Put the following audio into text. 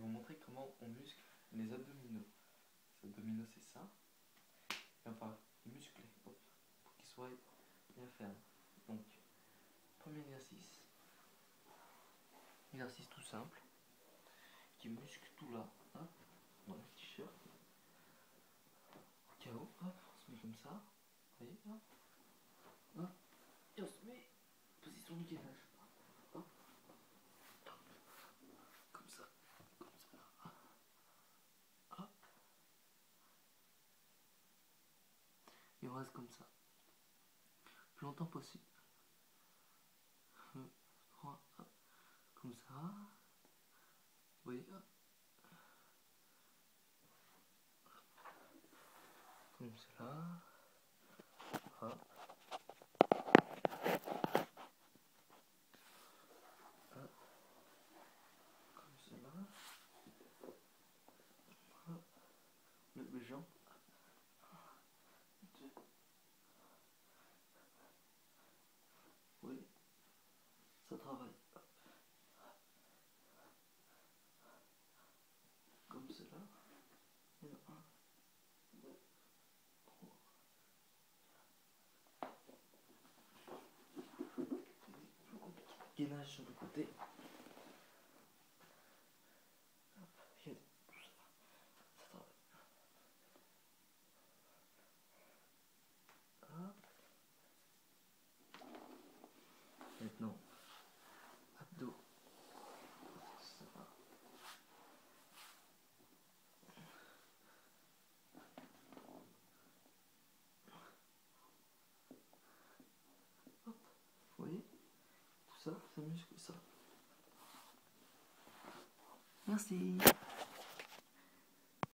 vous montrer comment on muscle les abdominaux. Les abdominaux, c'est ça. Et on va les muscler, hop, pour qu'ils soient bien fermes. Donc, premier exercice. Exercice tout simple, qui muscle tout là, hop, dans le t-shirt. Au cas où, hop, on se met comme ça. Vous voyez, hop, hop, et on se met position du gainage. Hop, hop, comme ça, hop. Et on reste comme ça, le plus longtemps possible. 1, 2, 3, hop, comme ça. Vous voyez, hop. Comme cela. Hop. Hop. Comme cela. Hop. Lève les jambes. 2. Oui. Ça travaille. Hop. Comme cela. Et 1, 2, 3. Gainage sur le côté. Hop. Et tout ça. Ça travaille. Hop. Maintenant, abdos. Ça va. Hop. Vous voyez? Tout ça, ça muscle ça. Merci.